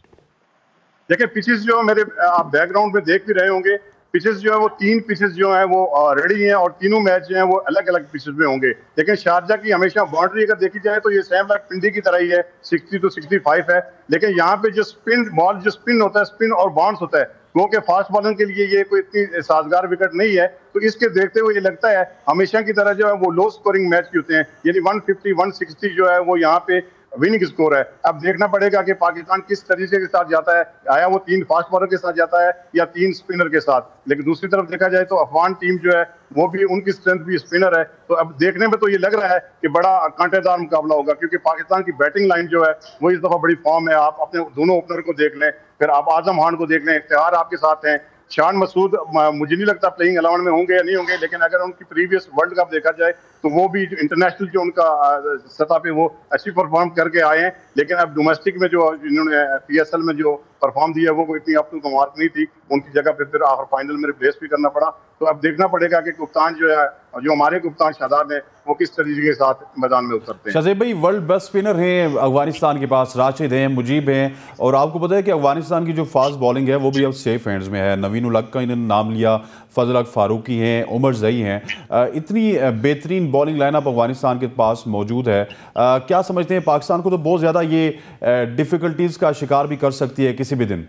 देखिए पिचेस जो मेरे आप बैकग्राउंड में देख भी रहे होंगे, पिचेस जो है वो 3 पिचेस जो है वो रेडी हैं, और तीनों मैच जो है वो अलग अलग पिचेस में होंगे। लेकिन शारजाह की हमेशा बाउंड्री अगर देखी जाए तो ये सेम लाइक पिंडी की तरह ही है, 60 to 65 है, लेकिन यहाँ पे जो स्पिन बॉल जो स्पिन होता है, स्पिन और बाउंस होता है, क्योंकि फास्ट बॉलर के लिए ये कोई इतनी साजगार विकेट नहीं है, तो इसके देखते हुए ये लगता है हमेशा की तरह जो है वो लो स्कोरिंग मैच होते हैं, यानी 150 160 जो है वो यहाँ पे विनिंग स्कोर है। अब देखना पड़ेगा कि पाकिस्तान किस तरीके के साथ जाता है, आया वो 3 फास्ट बॉलर के साथ जाता है या 3 स्पिनर के साथ। लेकिन दूसरी तरफ देखा जाए तो अफगान टीम जो है वो भी, उनकी स्ट्रेंथ भी स्पिनर है, तो अब देखने में तो ये लग रहा है कि बड़ा कांटेदार मुकाबला होगा, क्योंकि पाकिस्तान की बैटिंग लाइन जो है वो इस दफा बड़ी फॉर्म है। आप अपने दोनों ओपनर को देख लें, फिर आप आजम खान को देख लें, इफ्तिखार आपके साथ हैं, शान मसूद मुझे नहीं लगता प्लेइंग 11 में होंगे या नहीं होंगे, लेकिन अगर उनकी प्रीवियस वर्ल्ड कप देखा जाए तो वो भी इंटरनेशनल जो उनका सतह पे वो अच्छी परफॉर्म करके आए हैं। लेकिन अब डोमेस्टिक में जो इन्होंने PSL में जो परफॉर्म दिया वो इतनी अप टू द मार्क नहीं थी, उनकी जगह पे फिर आखिर फाइनल में रिप्लेस भी करना पड़ा। तो अब देखना पड़ेगा कि कप्तान जो है, जो हमारे कप्तान शादाब है, वो किस तरीके के साथ मैदान में उतरते हैं। शाहजेब भाई, वर्ल्ड बेस्ट स्पिनर हैं अफगानिस्तान के पास, राशिद हैं, मुजीब हैं, और आपको पता है कि अफगानिस्तान की जो फास्ट बॉलिंग है वो भी अब सेफ हैंड्स में है। नवीन उल हक का इन्होंने नाम लिया, फजल हक फारूकी हैं, उमर जई हैं, इतनी बेहतरीन बॉलिंग लाइनअप अफगानिस्तान के पास मौजूद है। क्या समझते हैं, पाकिस्तान को तो बहुत ज़्यादा ये डिफ़िकल्टीज़ का शिकार भी कर सकती है किसी भी दिन?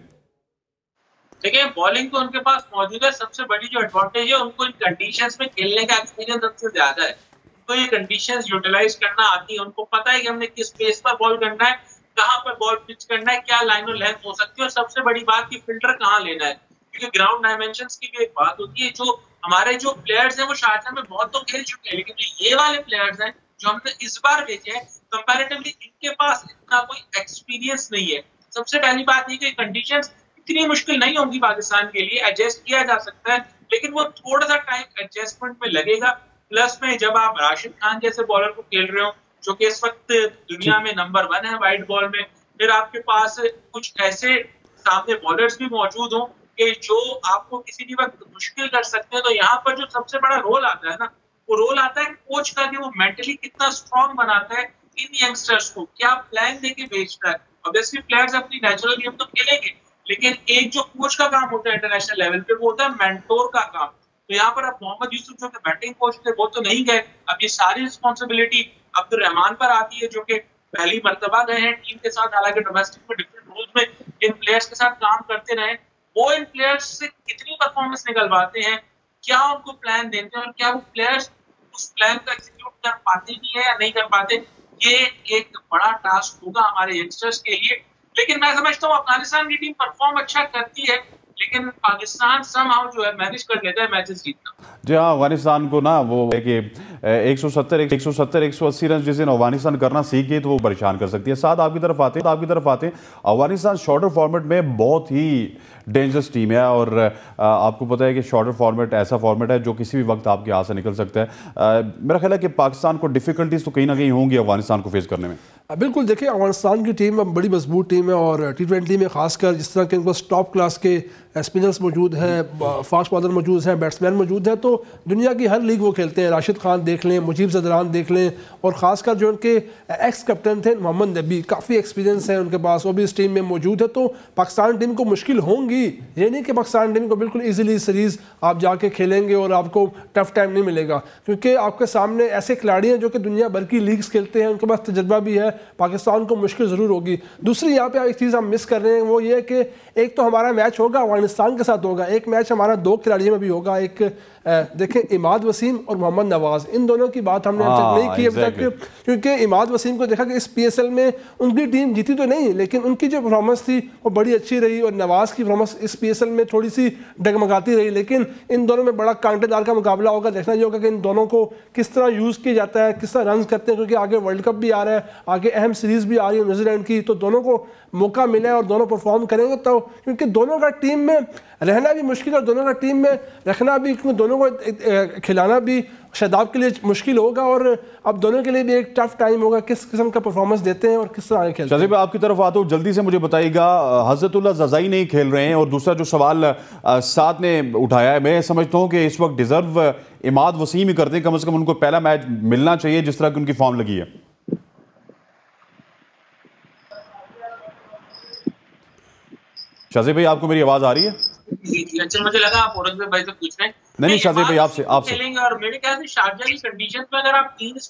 देखिए बॉलिंग तो उनके पास मौजूद है, सबसे बड़ी जो एडवांटेज है उनको इन कंडीशंस में खेलने का एक्सपीरियंस सबसे ज्यादा है। उनको ये कंडीशंस यूटिलाइज करना आती है, उनको पता है कि हमने किस पेस पर बॉल करना है, कहाँ पर बॉल पिच करना है, क्या लाइन और लेंथ हो सकती है, और सबसे बड़ी बात की फिल्टर कहाँ लेना है, क्योंकि ग्राउंड डायमेंशंस की भी एक बात होती है। जो हमारे जो प्लेयर्स हैं वो शारजाह में बहुत तो खेल चुके हैं, लेकिन जो ये वाले प्लेयर्स हैं जो हमने इस बार भेजे हैं, कंपैरेटिवली इनके पास इतना कोई एक्सपीरियंस नहीं है। सबसे पहली बात ये कि कंडीशंस इतनी मुश्किल नहीं होंगी पाकिस्तान के लिए, एडजस्ट किया जा सकता है, लेकिन वो थोड़ा सा टाइम एडजस्टमेंट में लगेगा। प्लस में जब आप राशिद खान जैसे बॉलर को खेल रहे हो जो कि इस वक्त दुनिया में नंबर 1 है वाइड बॉल में, फिर आपके पास कुछ ऐसे सामने बॉलर्स भी मौजूद हो कि जो आपको किसी भी वक्त मुश्किल कर सकते हैं, तो यहाँ पर जो सबसे बड़ा रोल आता है ना, वो रोल आता है कोच का, कि वो मेंटली कितना स्ट्रांग बनाता है इन यंगस्टर्स को, क्या प्लान देके भेजता है। ऑब्वियसली प्लेयर्स अपनी नेचुरल गेम तो खेलेंगे, लेकिन एक जो कोच का काम होता है इंटरनेशनल लेवल पे, वो होता है मेंटोर का काम। तो यहाँ पर अब मोहम्मद यूसुफ जो कि बैटिंग कोच थे वो तो नहीं गए, अब ये सारी रिस्पॉन्सिबिलिटी अब्दुल रहमान पर आती है, जो कि पहली मर्तबा गए हैं टीम के साथ, हालांकि डोमेस्टिक में डिफरेंट रोल्स में इन प्लेयर्स के साथ काम करते रहे। वो इन प्लेयर्स से कितनी परफॉर्मेंस निकलवाते हैं, क्या उनको प्लान देते हैं, और क्या वो प्लेयर्स उस प्लान को एग्जीक्यूट कर पाते भी है या नहीं कर पाते, ये एक बड़ा टास्क होगा हमारे यंगस्टर्स के लिए। लेकिन मैं समझता हूँ अफगानिस्तान की टीम परफॉर्म अच्छा करती है, लेकिन पाकिस्तान समहाउ जो है मैनेज कर लेता है मैचेस जीतना। जी हाँ, अफगानिस्तान को ना वो है कि 170-180 रन जिस दिन अफगानिस्तान करना सीख गई तो वो परेशान कर सकती है। साथ आपकी तरफ आते हैं अफगानिस्तान शॉर्टर फॉर्मेट में बहुत ही डेंजरस टीम है, और आपको पता है कि शॉर्टर फॉर्मेट ऐसा फॉर्मेट है जो किसी भी वक्त आपके हाथ से निकल सकता है। मेरा ख्याल है कि पाकिस्तान को डिफिकल्टीज तो कहीं ना कहीं होंगी अफगानिस्तान को फेस करने में। बिल्कुल, देखिए अफगानिस्तान की टीम बड़ी मजबूत टीम है, और T20 में खासकर जिस तरह के उनके पास टॉप क्लास के स्पिनर्स मौजूद हैं, फास्ट बॉलर मौजूद हैं, बैट्समैन मौजूद हैं, तो दुनिया की हर लीग वो खेलते हैं। राशिद खान देख लें, मुजीब ज़दरान देख लें, और ख़ासकर जो उनके एक्स कैप्टन थे मोहम्मद नबी, काफ़ी एक्सपीरियंस है उनके पास, वो भी इस टीम में मौजूद है। तो पाकिस्तान टीम को मुश्किल होंगी, ये नहीं कि पाकिस्तान टीम को बिल्कुल ईजिली सीरीज़ आप जाके खेलेंगे और आपको टफ टाइम नहीं मिलेगा, क्योंकि आपके सामने ऐसे खिलाड़ी हैं जो कि दुनिया भर की लीग्स खेलते हैं, उनके पास तजर्बा भी है, पाकिस्तान को मुश्किल ज़रूर होगी। दूसरी यहाँ पे एक चीज़ हम मिस कर रहे हैं, वो ये कि एक तो हमारा मैच होगा अफगानिस्तान के साथ होगा, एक मैच हमारा 2 खिलाड़ियों में भी होगा। एक देखें इमाद वसीम और मोहम्मद नवाज़, इन दोनों की बात हमने अब तक नहीं की अभी तक, क्योंकि इमाद वसीम को देखा कि इस PSL में उनकी टीम जीती तो नहीं, लेकिन उनकी जो परफॉर्मेंस थी वो बड़ी अच्छी रही, और नवाज़ की परफॉर्मेंस इस PSL में थोड़ी सी डगमगाती रही। लेकिन इन दोनों में बड़ा कांटेदार का मुकाबला होगा, देखना ये होगा कि इन दोनों को किस तरह यूज़ किया जाता है, किस तरह रन करते हैं, क्योंकि आगे वर्ल्ड कप भी आ रहा है, आगे अहम सीरीज़ भी आ रही है न्यूजीलैंड की, तो दोनों को मौका मिले और दोनों परफॉर्म करेंगे तो, क्योंकि दोनों का टीम में रहना भी मुश्किल है और दोनों का टीम में रखना भी, क्योंकि दोनों को खिलाना भी शादाब के लिए मुश्किल होगा, और अब दोनों के लिए भी एक टफ टाइम होगा, किस किस्म का परफॉर्मेंस देते हैं और किस तरह आगे खेलते हैं। शाज़िब आपकी तरफ आता हूँ, जल्दी से मुझे बताइएगा, हज़रतुल्लाह ज़ज़ाई नहीं खेल रहे हैं, और दूसरा जो सवाल साथ ने उठाया है, मैं समझता हूँ कि इस वक्त डिजर्व इमाद वसीम ही करते हैं, कम से कम उनको पहला मैच मिलना चाहिए जिस तरह की उनकी फॉर्म लगी है। शाज़िब भाई आपको मेरी आवाज आ रही है? अच्छा, मुझे लगा आप औरंगजेब भाई से पूछ रहे हैं। नहीं शाज़िब भाई आपसे खेलेंगे, और मेरे ख्याल से शारजा की कंडीशन में अगर आप 3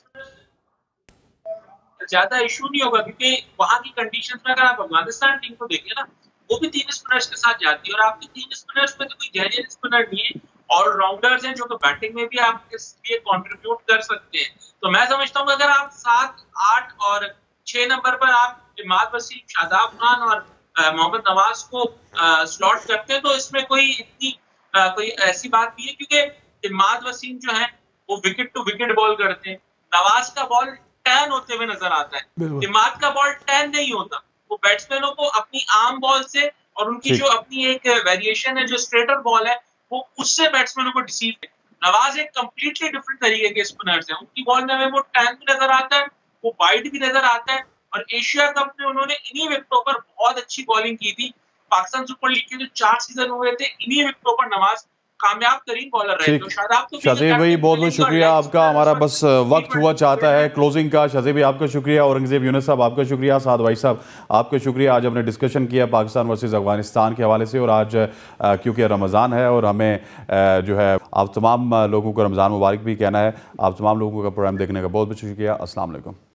ज्यादा इशू नहीं होगा, क्योंकि वहां की कंडीशन में अगर आप अफगानिस्तान टीम को देखें ना, वो भी 3 स्पिनर्स के साथ जाती है, और आपके 3 स्पिनर्स में तो कोई जेन्युइन स्पिनर नहीं है, ऑलराउंडर्स हैं जो कि बैटिंग में भी आपके लिए कंट्रीब्यूट कर सकते हैं। तो मैं समझता हूँ अगर आप 7, 8 और 6 नंबर पर आप इमाद वसीम, शादाब खान और मोहम्मद नवाज को स्लॉट करते हैं, तो इसमें कोई इतनी कोई ऐसी बात नहीं है, क्योंकि इमाद वसीम जो है वो विकेट टू विकेट बॉल करते हैं, नवाज का बॉल टर्न होते हुए नजर आता है, इमाद का बॉल टर्न नहीं होता, वो बैट्समैनों को अपनी आर्म बॉल से और उनकी जो अपनी एक वेरिएशन है जो स्ट्रेटर बॉल है, वो उससे बैट्समैनों को डिसीव है। नवाज एक कंप्लीटली डिफरेंट तरीके के स्पिनर्स हैं, उनकी बॉल में हमें वो टर्न भी नजर आता है, वो वाइड भी नजर आता है, और एशिया कप में उन्होंने इन्हीं विकेटों पर बहुत अच्छी बॉलिंग की थी। पाकिस्तान सुपर लीग के जो 4 सीजन हुए थे, इन्हीं विकेटों पर नवाज कामयाब तरीन बॉलर रहे। तो शाज़िब भाई बहुत बहुत शुक्रिया आपका, हमारा बस वक्त हुआ चाहता है क्लोजिंग का। शाज़िब भाई आपका शुक्रिया, औरंगजेब यूनुस साहब आपका शुक्रिया, साद भाई साहब आपका शुक्रिया। आज हमने डिस्कशन किया पाकिस्तान वर्सेस अफगानिस्तान के हवाले से, और आज क्योंकि रमज़ान है और हमें जो है आप तमाम लोगों को रमज़ान मुबारक भी कहना है। आप तमाम लोगों का प्रोग्राम देखने का बहुत बहुत शुक्रिया। अस्सलाम वालेकुम।